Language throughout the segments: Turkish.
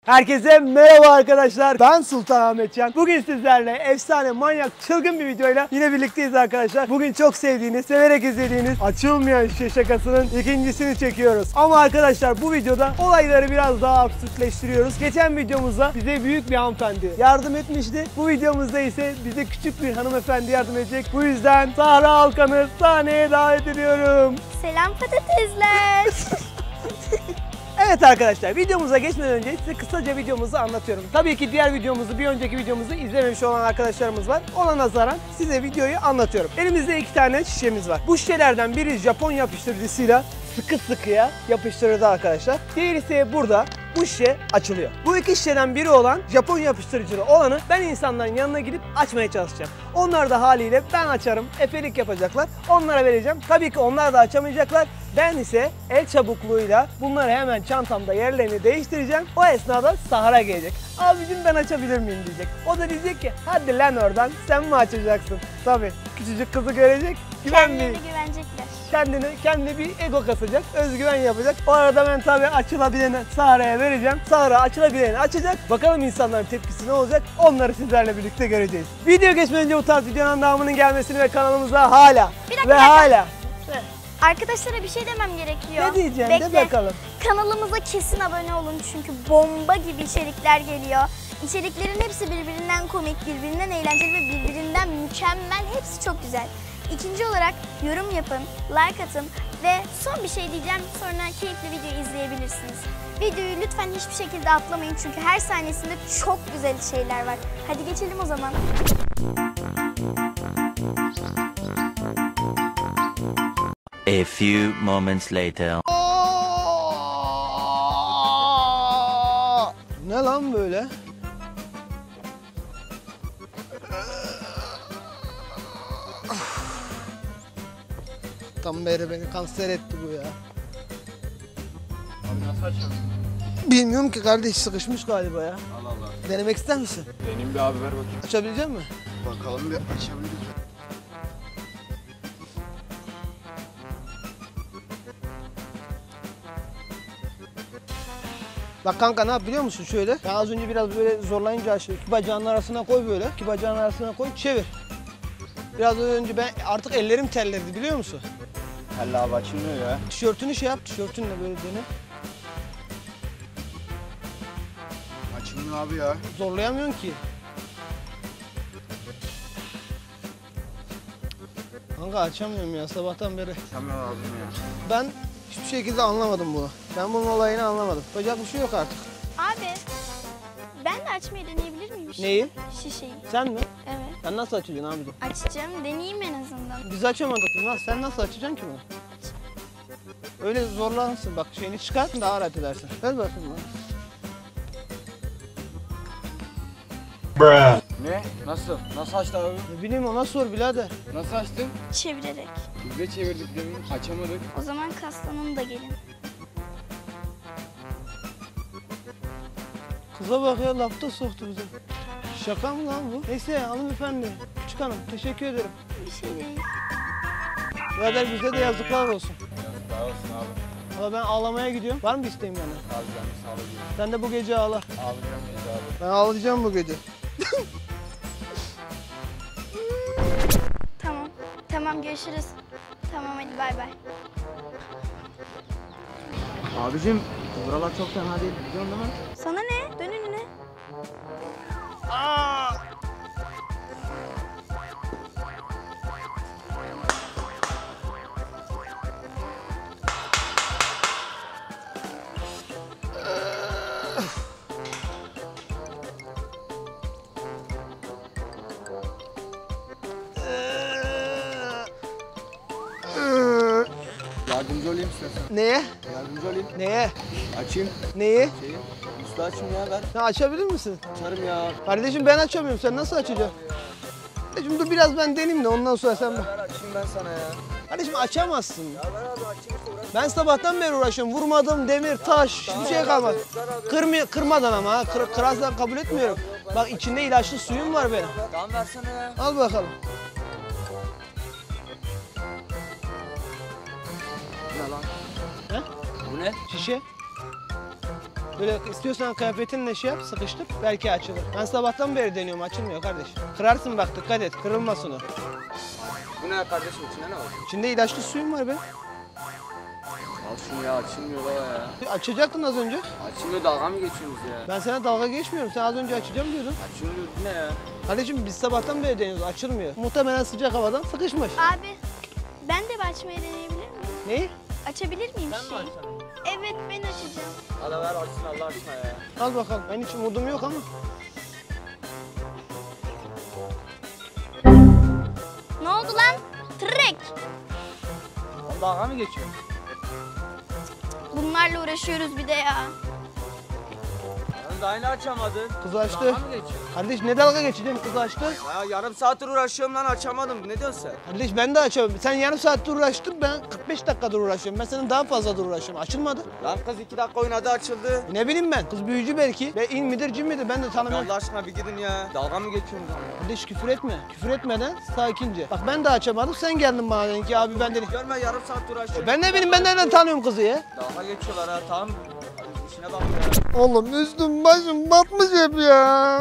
Herkese merhaba arkadaşlar. Ben Sultan Ahmetcan. Bugün sizlerle efsane, manyak, çılgın bir videoyla yine birlikteyiz arkadaşlar. Bugün çok sevdiğiniz, severek izlediğiniz açılmayan şişe şakasının ikincisini çekiyoruz. Ama arkadaşlar bu videoda olayları biraz daha absürtleştiriyoruz. Geçen videomuzda bize büyük bir hanımefendi yardım etmişti. Bu videomuzda ise bize küçük bir hanımefendi yardım edecek. Bu yüzden Sahra Alkan'ı sahneye davet ediyorum. Selam patatesler. Evet arkadaşlar, videomuza geçmeden önce size kısaca videomuzu anlatıyorum. Tabii ki diğer videomuzu, bir önceki videomuzu izlememiş olan arkadaşlarımız var. Ona nazaran size videoyu anlatıyorum. Elimizde 2 tane şişemiz var. Bu şişelerden biri Japon yapıştırıcısıyla sıkı sıkıya yapıştırıldı arkadaşlar. Diğeri ise burada. Bu şişe açılıyor. Bu iki şişeden biri olan Japon yapıştırıcılı olanı ben insanların yanına gidip açmaya çalışacağım. Onlar da haliyle ben açarım, efelik yapacaklar. Onlara vereceğim. Tabii ki onlar da açamayacaklar. Ben ise el çabukluğuyla bunları hemen çantamda yerlerini değiştireceğim. O esnada Sahra gelecek. Abicim ben açabilir miyim diyecek. O da diyecek ki hadi lan oradan, sen mi açacaksın? Tabii küçücük kızı görecek. Kendilerine güvenecekler. Kendine bir ego kasacak, özgüven yapacak. O arada ben tabii açılabileni Sahra'ya vereceğim. Sahra açılabileni açacak. Bakalım insanların tepkisi ne olacak? Onları sizlerle birlikte göreceğiz. Video geçmeden önce bu tarz videonun devamının gelmesini ve kanalımıza hala hala Arkadaşlara bir şey demem gerekiyor. ne diyeceksin? Bekle. De bakalım. Kanalımıza kesin abone olun çünkü bomba gibi içerikler geliyor. İçeriklerin hepsi birbirinden komik, birbirinden eğlenceli ve birbirinden mükemmel. Hepsi çok güzel. İkinci olarak yorum yapın, like atın ve son bir şey diyeceğim, sonra keyifli video izleyebilirsiniz. Videoyu lütfen hiçbir şekilde atlamayın çünkü her sahnesinde çok güzel şeyler var. Hadi geçelim o zaman. A few moments later. Ne lan böyle? Tam beri beni kanser etti bu ya. Abi nasıl açıyorsun? Bilmiyorum ki kardeş, sıkışmış galiba ya. Allah Allah. Denemek ister misin? Benim bir abi ver bakayım. Açabilecek misin? Bakalım bir açabiliriz. Bak kanka, ne yap biliyor musun şöyle? Ben az önce biraz böyle zorlayınca aşağı iki bacağının arasına koy böyle. İki bacağının arasına koy, çevir. Biraz önce ben artık ellerim terledi biliyor musun? Hella abi açılmıyor ya. Tişörtünü şey yap, tişörtünle böyle dene. Açılmıyor abi ya. Zorlayamıyorsun ki. Kanka açamıyorum ya sabahtan beri. Açamıyor abim ya. Ben hiçbir şekilde anlamadım bunu. Ben bunun olayını anlamadım. Yapacak bir şey yok artık. Abi, ben de açmayı deneyebilir miyim? Neyi? Şişeyi. Sen mi? Evet. Sen nasıl açacaksın abicim? Açacağım, deneyeyim en azından. Biz açamadık. Sen nasıl açacaksın ki bunu? Öyle zorlansın bak, şeyini çıkar daha rahat edersin. Ver bakayım bana. Ne? Nasıl? Nasıl açtı abi? Ne bileyim, ona sor birader. Nasıl açtın? Çevirerek. Biz de çevirdik demin. Açamadık. O zaman kaslanın da gelin. Kıza bak ya, lafta soktu bize. Şaka mı lan bu? Neyse hanımefendi, küçük hanım teşekkür ederim. Bir şey değil. Birader bize de yazıklar olsun. Sağ olsun abi. Valla ben ağlamaya gidiyorum. Var mı isteğin yani? Abi canım sağ olun. Sen de bu gece ağla. Abi canım abi. Ben ağlayacağım bu gece. Tamam. Tamam görüşürüz. Tamam hadi bay bay. Abicim buralar çok fena değil. Biliyorsun değil mi? Sana ne? Dön önüne. Yardımcı olayım istersen. Neye? Yardımcı olayım. Neye? Açayım. Neyi? Şeyi. Usta açayım ya ver. Sen açabilir misin? Açarım ya. Kardeşim ben açamıyorum. Sen nasıl açacaksın? Kardeşim dur biraz ben deneyeyim de ondan sonra sen... Ver açayım ben sana ya. Kardeşim açamazsın. Ya ver abi açayım işte uğraş. Ben sabahtan beri uğraşıyorum. Vurmadım, demir, taş, hiçbir şey kalmadı. Kırmadan ama ha. Kırarsan kabul etmiyorum. Bak içinde ilaçlı suyum var benim. Tamam versene ya. Al bakalım. Ne lan? He? Bu ne? Şişe. Böyle istiyorsan kıyafetinle şey yap, sıkıştır, belki açılır. Ben sabahtan beri deniyorum, açılmıyor kardeş. Kırarsın bak, dikkat et, kırılmasın o. Bu ne kardeşim, içinde ne var? İçinde ilaçlı suyum var benim. Al şunu ya, açılmıyor baba ya. Açacaktın az önce. Açılmıyor, dalga mı geçiyorsunuz ya? Ben sana dalga geçmiyorum, sen az önce açacağım diyordun. Açılmıyor, bu ne ya? Kardeşim biz sabahtan beri deniyoruz, açılmıyor. Muhtemelen sıcak havadan sıkışmış. Abi ben de bir açmayı deneyebilir miyim? Neyi? Açabilir miyim Sen mi şeyi? açacaksın? Evet ben açacağım. Hadi ver açsın Allah aşkına ya. Al bakalım, ben hiç umudum yok ama. Ne oldu lan? Trek. Dalga mı geçiyor? Bunlarla uğraşıyoruz bir de ya. Ben daha yeni açamadın. Kız açtı. Dalga mı geçiyor? Kardeş ne dalga geçeceğim, kız açtı. Ya yarım saattir uğraşıyorum lan, açamadım. Ne diyorsun sen? Kardeş ben de açamıyorum. Sen yarım saattir uğraştın, ben 45 dakikadır uğraşıyorum. Ben senin daha fazladır uğraşıyorum. Açılmadı. Lan kız 2 dakika oynadı, açıldı. Ne bileyim ben, kız büyücü belki. Ve in midir, cin midir ben de tanımıyorum. Allah aşkına bir gidin ya. Dalga mı geçiyorsunuz lan? Kardeş küfür etme. Küfür etmeden sakince. Bak ben de açamadım, sen geldin bana dedin ki abi ben dedim. Görme yarım saat uğraşıyorum. Ben ne bileyim, ben nereden tanıyorum kızı ya? Dalga geçiyorlar ha, tamam. İşine bak ya. Oğlum üstüm başım batmış hep ya.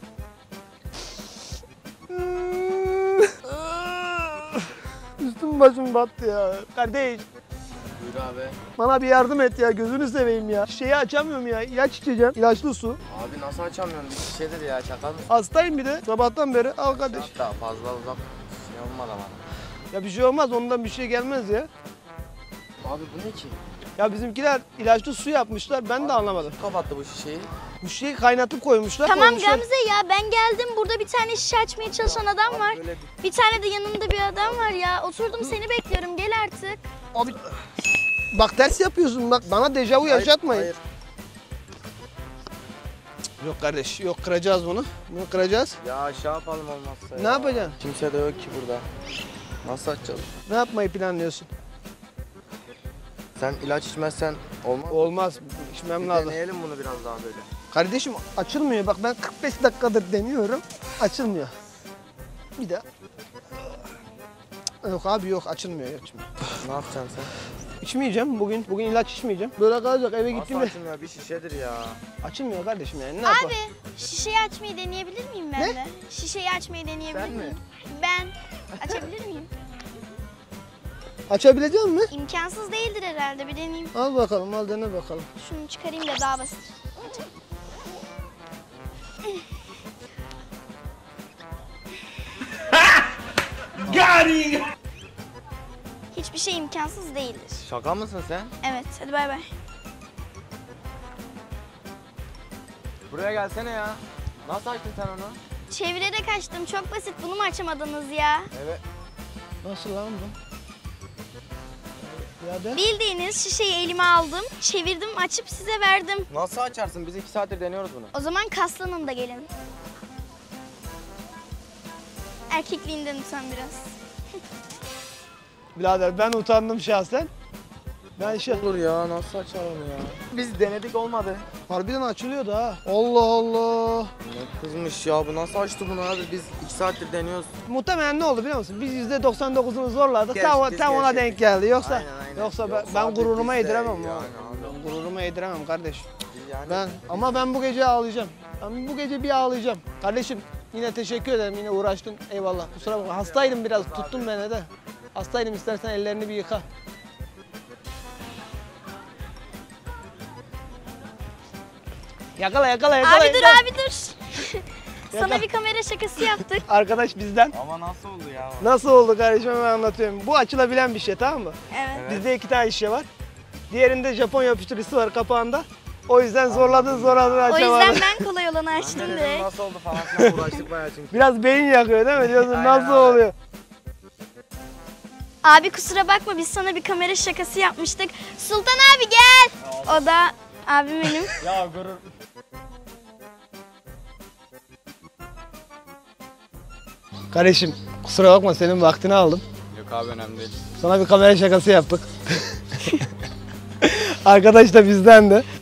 Üstüm başım battı ya. Kardeş Buyur abi. bana bir yardım et ya, gözünü seveyim ya. Şeyi açamıyorum ya, ilaç içeceğim, ilaçlı su. Abi nasıl açamıyorsun? Bir şeydir ya, şaka mı? Hastayım bir de sabahtan beri, al kardeş. Hatta fazla uzak şey olmadı bana. Ya bir şey olmaz, ondan bir şey gelmez ya. Abi bu ne ki? Ya bizimkiler ilaçlı su yapmışlar, ben de anlamadım. Kapattı bu şişeyi. Bu şeyi kaynatıp koymuşlar, Tamam koymuşlar. Gamze ya ben geldim. Burada bir tane şişe açmaya çalışan adam var. Böyle Bir tane de yanımda bir adam var ya. Oturdum seni bekliyorum gel artık. Abi bak ters yapıyorsun, bak bana dejavu yaşatmayın. Hayır. Yok kardeş, yok, kıracağız bunu. Bunu kıracağız. Ya şey yapalım olmazsa ya. Ne yapacaksın? Kimse de yok ki burada. Nasıl açacağız? Ne yapmayı planlıyorsun? Sen ilaç içmezsen olmaz. Olmaz, içmem lazım. Deneyelim bunu biraz daha böyle. Kardeşim açılmıyor, bak ben 45 dakikadır deniyorum, açılmıyor. Bir daha. Yok abi yok, açılmıyor, açılmıyor. Ne yapacaksın sen? İçmeyeceğim bugün, ilaç içmeyeceğim. Böyle kalacak, eve Nasıl gittiğimde açılmıyor? Bir şişedir ya. açılmıyor kardeşim yani, ne yapalım? Abi şişeyi açmayı deneyebilir miyim ben Ne? de? Şişeyi açmayı deneyebilir Sen mi? miyim? Ben açabilir miyim? Açabilecek misin? İmkansız değildir herhalde bir deneyeyim. Al bakalım, al dene bakalım. Şunu çıkarayım da daha basit. Hiçbir şey imkansız değildir. Şaka mısın sen? Evet hadi bay bay. Buraya gelsene ya. Nasıl açtın sen onu? Çevirerek açtım çok basit bunu mu açamadınız ya? Evet. Nasıl lan bu? Birader. Bildiğiniz şişeyi elime aldım, çevirdim açıp size verdim. Nasıl açarsın? Biz 2 saattir deniyoruz bunu. O zaman kaslanın da gelin. Erkekliğinden utan biraz. Birader ben utandım şahsen. Ben şey... Olur ya, nasıl açalım ya? Biz denedik olmadı. Harbiden açılıyordu ha. Allah Allah. Ne kızmış ya, bu nasıl açtı bunu abi? Biz 2 saattir deniyoruz. Muhtemelen ne oldu biliyor musun? Biz %99'unu zorladık. Biz Tam ona geçtik. denk geldi. Yoksa Aynen. yoksa ben Yoksa gururuma biz de yediremem. yani Ben gururuma yediremem kardeş. Yani Ben bu gece ağlayacağım. Ben bu gece bir ağlayacağım. Kardeşim yine teşekkür ederim. Yine uğraştın. Eyvallah. Kusura bakma. Hastaydım biraz. Tuttun beni de. Hastaydım. İstersen ellerini bir yıka. Yakala. Abi dur yakala. abi dur. Sana Yakala. bir kamera şakası yaptık. Arkadaş bizden. ama nasıl oldu ya? Nasıl oldu kardeşim, hemen anlatıyorum. Bu açılabilen bir şey, tamam mı? Evet. Bizde 2 tane şişe var. Diğerinde Japon yapıştırıcısı var kapağında. O yüzden zorladın O açamadın. yüzden ben kolay olanı açtım Dedim direkt. nasıl oldu falan filan uğraştık bayağı çünkü. Biraz beyin yakıyor değil mi? Diyorsun Aynen nasıl abi. oluyor? Abi kusura bakma biz sana bir kamera şakası yapmıştık. Sultan abi gel. O da abim benim. Ya gurur. Kardeşim kusura bakma, senin vaktini aldım. Yok abi, önemli değil. Sana bir kamera şakası yaptık. Arkadaş da bizden de.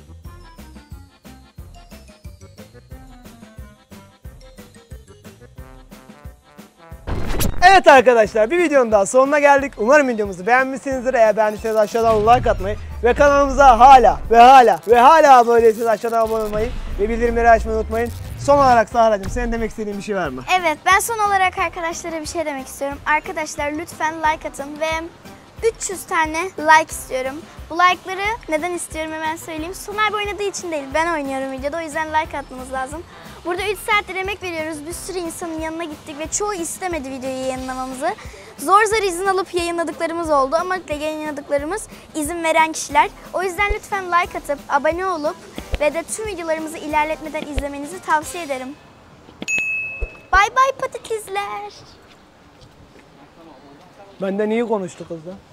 Evet arkadaşlar, bir videonun daha sonuna geldik. Umarım videomuzu beğenmişsinizdir. Eğer beğendiyseniz aşağıdan like atmayı ve kanalımıza hala abone değilseniz aşağıdan abone olmayı ve bildirimleri açmayı unutmayın. Son olarak Sahra'cığım senin demek istediğin bir şey var mı? Evet, ben son olarak arkadaşlara bir şey demek istiyorum. Arkadaşlar lütfen like atın ve 300 tane like istiyorum. Bu like'ları neden istiyorum hemen söyleyeyim. Soner oynadığı için değil, ben oynuyorum videoda. O yüzden like atmanız lazım. Burada 3 saattir emek veriyoruz. Bir sürü insanın yanına gittik ve çoğu istemedi videoyu yayınlamamızı. Zor zor izin alıp yayınladıklarımız oldu ama yayınladıklarımız izin veren kişiler. O yüzden lütfen like atıp, abone olup ve de tüm videolarımızı ilerletmeden izlemenizi tavsiye ederim. Bay bay patatesler. Benden iyi konuştu kız da.